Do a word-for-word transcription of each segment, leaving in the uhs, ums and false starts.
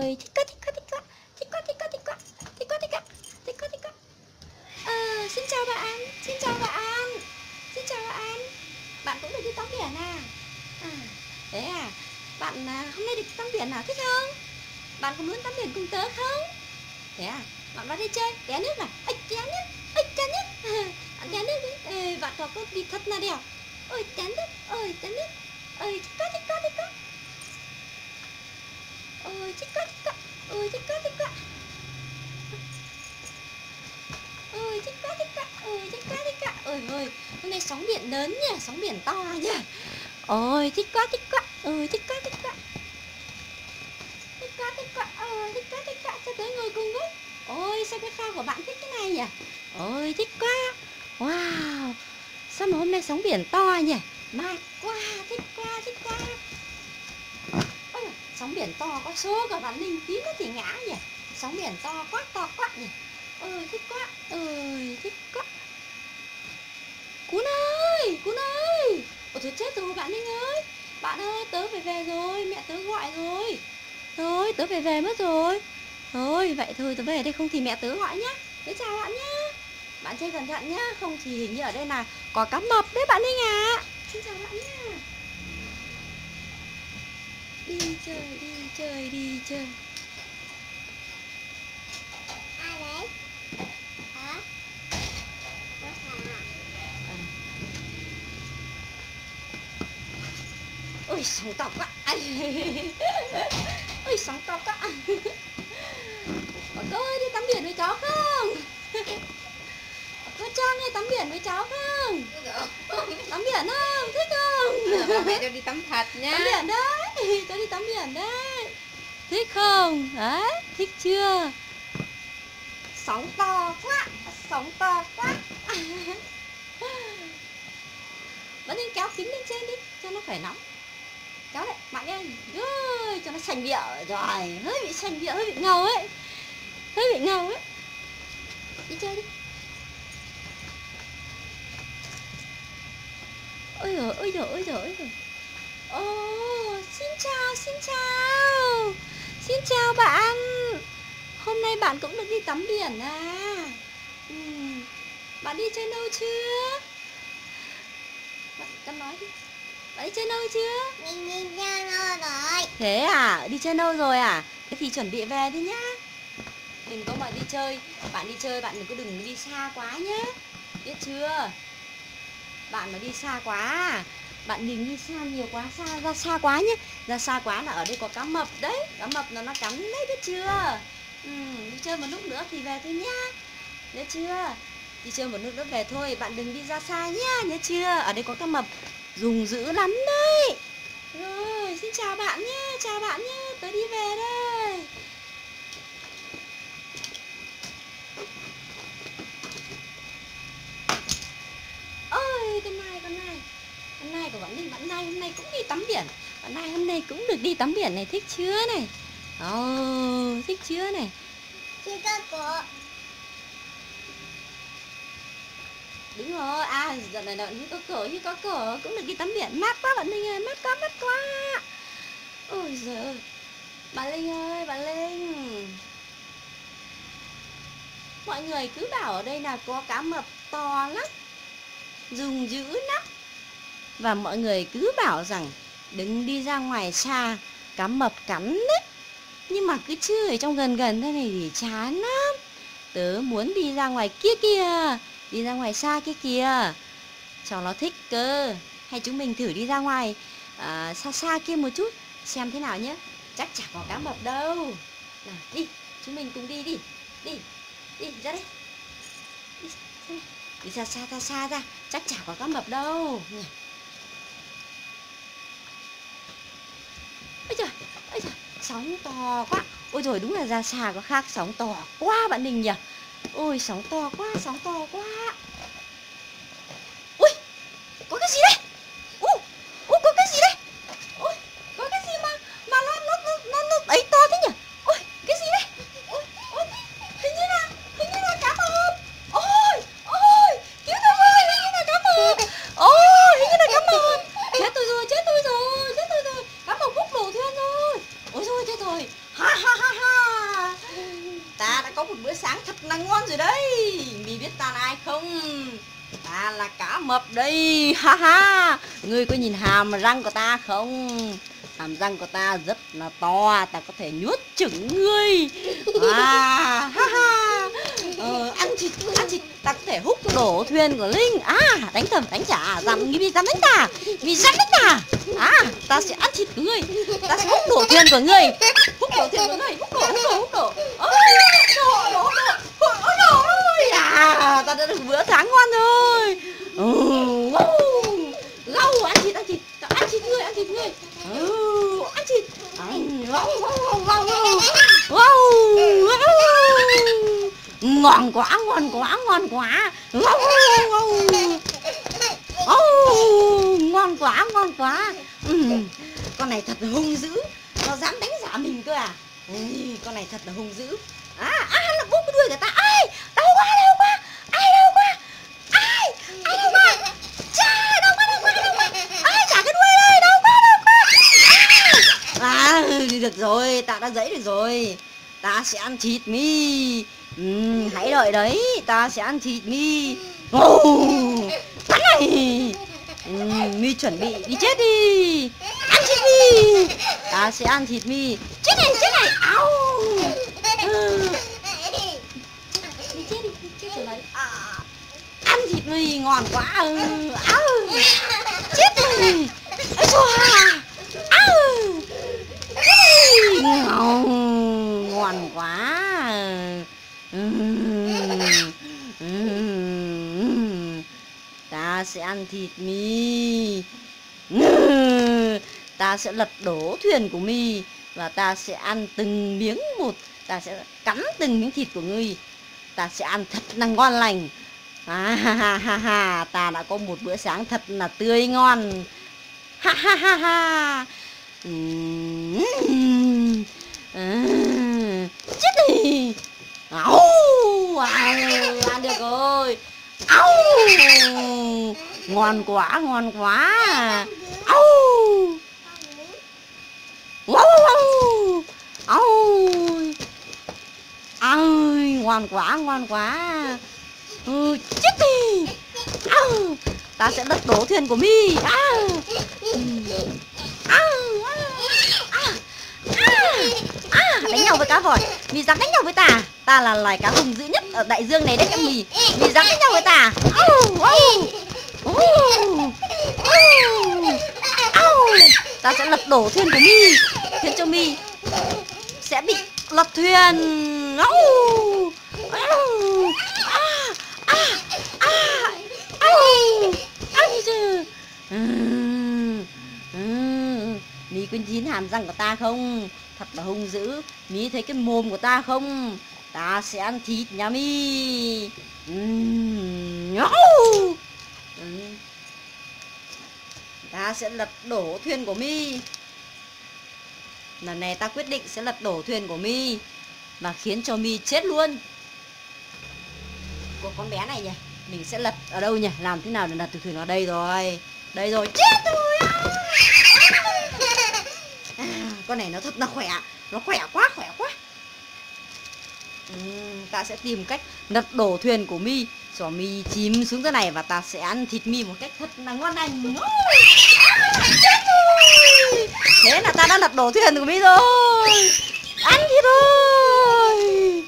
Ôi thích quá, thích quá, thích quá, thích quá, thích quá, thích quá, thích quá, thích quá, thích quá, thích quá. Ờ, xin chào bạn, xin chào bạn, xin chào bạn. Bạn cũng được đi tắm biển à? À, thế à? Bạn à, hôm nay được tắm biển nào thích không? Bạn có muốn tắm biển cùng tớ không? Thế à? Bạn vào đây chơi, té nước à? Ây, té nước, ây, té nước. Bạn té nước đi. Ê, bạn có có đi thật là đẹp. Ôi, té nước, ôi, té nước. Ôi, thích quá, thích quá, thích quá. Ôi, thích quá, thích quá. Ôi, thích quá, thích quá. Ôi, thích quá, thích quá. Ôi, thích quá, thích quá. Ôi ôi, hôm nay sóng biển lớn nhỉ, sóng biển to nhỉ. Ôi, thích quá, thích quá. Ôi, thích quá, thích quá. Thích quá, thích quá. Ôi, thích quá, thích quá. Cho tớ ngồi cùng với. Ôi, sao cái phao của bạn thích cái này nhỉ? Ôi, thích quá. Wow, sao mà hôm nay sóng biển to nhỉ? Mát quá, thích quá, thích quá. Ôi, sóng biển to có số cả bạn Linh tí nữa thì ngã nhỉ. Sóng biển to quá, to quá nhỉ. Ôi, thích quá. Ôi, thích quá. Cún ơi, Cún ơi. Ôi thôi chết rồi bạn Linh ơi. Bạn ơi, tớ phải về rồi, mẹ tớ gọi rồi. Thôi, tớ phải về mất rồi. Thôi, vậy thôi tớ về đây, không thì mẹ tớ gọi nhá. Tớ chào bạn nhá. Bạn chơi cẩn thận nhá, không thì hình như ở đây là có cá mập đấy bạn Linh à. Xin chào bạn nhá. Đi chơi, đi chơi, đi chơi. Ai đấy? Hả? Có sao? À. Ôi, sóng to quá. Ôi, sóng to quá. Cô ơi, đi tắm biển với cháu không? Cô Trang ơi, tắm biển với cháu không? Tắm biển không? Thích không? Ba mẹ cho đi tắm thật nha. Tắm biển đấy, tôi đi tắm biển đấy. Thích không? Đấy, thích chưa? Sóng to quá, sóng to quá. Vẫn nên kéo kính lên trên đi, cho nó khỏe nóng. Kéo đấy, mạnh lên, ơi, cho nó sành điệu. Rồi, hơi bị sành điệu, hơi bị ngầu ấy. Hơi bị ngầu ấy. Đi chơi đi. Ôi giời, ôi giời, ôi giời, ôi giời. Ồ, xin chào, xin chào. Xin chào bạn. Hôm nay bạn cũng được đi tắm biển à? Ừ. Bạn đi chơi lâu chưa? Bạn con nói đi. Bạn đi chơi lâu chưa? Mình đi chơi lâu rồi. Thế à? Đi chơi lâu rồi à? Thế thì chuẩn bị về đi nhá. Đừng có mà đi chơi. Bạn đi chơi bạn đừng có đừng đi xa quá nhá. Biết chưa? Bạn mà đi xa quá, bạn đừng đi xa nhiều quá, xa ra xa quá nhé. Ra xa quá là ở đây có cá mập đấy. Cá mập nó nó cắn đấy, biết chưa? Ừ, đi chơi một lúc nữa thì về thôi nhá. Nhớ chưa? Đi chơi một lúc nữa về thôi, bạn đừng đi ra xa nhá, nhớ chưa? Ở đây có cá mập dùng dữ lắm đấy. Rồi, xin chào bạn nhá, chào bạn nhá, tớ đi về đây. Ôi, con này, con này. Con này của bạn Linh, bạn này hôm nay cũng đi tắm biển. Bạn này hôm nay cũng được đi tắm biển này, thích chưa này? Ồ, oh, thích chưa này? Chưa có cổ. Đúng rồi, à, giờ này là như có cửa, như có cửa cũng được đi tắm biển. Mát quá bạn Linh ơi, mát quá, mát quá. Ôi giời ơi. Bà Linh ơi, bà Linh. Mọi người cứ bảo ở đây là có cá mập to lắm, dùng dữ lắm. Và mọi người cứ bảo rằng đừng đi ra ngoài xa, cá mập cắn đấy. Nhưng mà cứ chơi ở trong gần gần thế này thì chán lắm. Tớ muốn đi ra ngoài kia kìa, đi ra ngoài xa kia kìa, cho nó thích cơ. Hay chúng mình thử đi ra ngoài à, xa xa kia một chút, xem thế nào nhé. Chắc chả có cá mập đâu. Nào, đi, chúng mình cùng đi đi. Đi, đi, ra đây. Đi, đi xa xa xa xa ra, chắc chả có cá mập đâu. Ôi trời, ôi trời, sóng to quá. Ôi trời, đúng là ra xa có khác, sóng to quá bạn Đình nhỉ. Ôi, sóng to quá, sóng to quá. Ui, có cái gì đây? Ui, ui, có cái gì đây? Ui, có cái gì mà mà nó nó nó nó, nó ấy to thế nhỉ? Ui, cái gì đây? Ui, ui, hình như là hình như là cá mập. Ôi, ôi, cứu tôi với, hình như là cá mập. Ôi, hình như là cá mập. Chết tôi rồi, chết tôi rồi, chết tôi rồi. Cá mập bốc đổ thuyền rồi. Ôi rồi chết rồi. Ha ha ha một bữa sáng thật là ngon rồi đấy. Mi biết ta là ai không? Ta là cá mập đây, ha ha. Ngươi có nhìn hàm răng của ta không? Hàm răng của ta rất là to, ta có thể nuốt chửng ngươi. À, ha ha. Ờ, ăn thịt, ăn thịt, ta có thể húc đổ thuyền của Linh. À, đánh thầm đánh trả, dám vì dám đánh ta, vì dám đánh ta. À, ta sẽ ăn thịt của ngươi, ta sẽ húc đổ thuyền của ngươi, húc đổ thuyền của ngươi, húc đổ, húc đổ, húc đổ. Ôi, đổ, đổ, đổ, ôi đổ ơi. À, ta đã được bữa sáng ngon rồi. Ừ, wow. Lau, ăn thịt, ăn thịt, ta ăn thịt ngươi, ăn thịt ngươi. Ừ, ăn thịt. Ăn, wow, wow, wow, wow. Wow, wow. Ngon quá, ngon quá, ngon quá. Wow, wow, wow. Oh, ngon quá, ngon quá. Ừ, con này thật là hung dữ, nó dám đánh trả mình cơ à. Ừ, con này thật là hung dữ. À, à, nó búp cái đuôi của ta. Ai, đau quá, đau quá. Ai đau quá? Ai, ai đau quá? Chà, đau quá, đau quá, đau quá. Ai trả cái đuôi đây, đau quá, đau quá. À, à, được rồi, ta đã giãy được rồi. Ta sẽ ăn thịt Mi. Ừ, hãy đợi đấy, ta sẽ ăn thịt Mi. Oh, bắn này. Ừ, Mi chuẩn bị đi chết đi. Ăn thịt Mi. Ta sẽ ăn thịt Mi. Chết này, chết này. Au. Ừ. Đi chết đi, đi chết rồi đấy. À, ăn thịt Mi ngon quá. Ừ. Au. Chết rồi. Ây xoa. Au. Ngon, ngon quá. Ừ. Ừ. Ta sẽ ăn thịt Mi. Ừ. Ta sẽ lật đổ thuyền của Mi và ta sẽ ăn từng miếng một. Ta sẽ cắn từng miếng thịt của ngươi. Ta sẽ ăn thật là ngon lành. À, ha, ha, ha, ha. Ta đã có một bữa sáng thật là tươi ngon. Ha ha ha ha. Ừ. À, chết đi. Ау, à, ăn được rồi. Ау, ngon quá, ngon quá. Ау, wow, wow. Ау, ơi, ngon quá, ngon quá. Ừ, chết đi. Ау, ta sẽ lật đổ thuyền của Mi. Ау, ау, à, à, đánh nhau với cá vòi. Mi dám đánh nhau với ta. Ta là loài cá hung dữ nhất ở đại dương này đấy em Mi. Mi dám đánh nhau với ta. Au, au, au, au. Ta sẽ lật đổ thuyền của Mi, khiến cho Mi sẽ bị lật thuyền. Au, au, à, à, à, au, ai chứ. Mi có chín hàm răng của ta không? Thật là hung dữ. Mi thấy cái mồm của ta không? Ta sẽ ăn thịt nhà Mi. Uhm, uhm. Ta sẽ lật đổ thuyền của Mi. Lần này ta quyết định sẽ lật đổ thuyền của Mi và khiến cho Mi chết luôn. Của con bé này nhỉ? Mình sẽ lật ở đâu nhỉ? Làm thế nào để lật được thuyền ở đây rồi? Đây rồi, chết rồi. À, con này nó thật là khỏe. Nó khỏe quá, khỏe quá. Ừ, ta sẽ tìm cách lật đổ thuyền của Mi, cho Mi chìm xuống thế này và ta sẽ ăn thịt Mi một cách thật là ngon lành. Thế là ta đã lật đổ thuyền của Mi rồi. Ăn thịt rồi.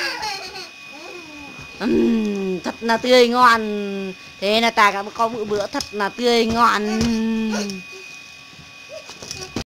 Uhm, thật là tươi ngon. Thế là ta có bữa bữa thật là tươi ngon.